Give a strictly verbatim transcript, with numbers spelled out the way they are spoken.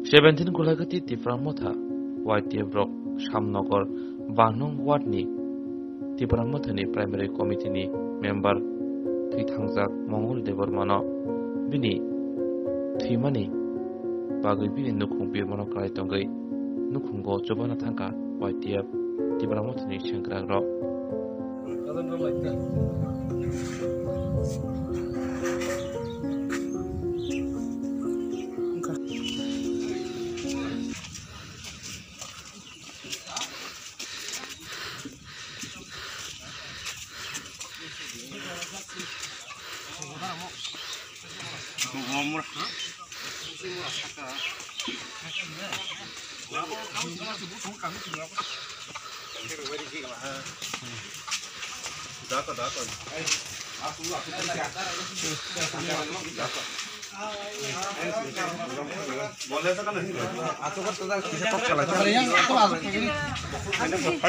seventeen Gulagati Tiframotha Y T F Rock Shamnogor Banong Ward ni Tiframotha ni Primary Committee ni member Thui Thangjak Mongol Debormano bini Thuimani bagui bini nukhung birmano krai tongai nukhungo chobana thangka Y T F Tiframotha ni sengkrang rok Dapat dapat. Aku aku boleh tekan ini. Aku kan sudah bisa kok kalau yang aku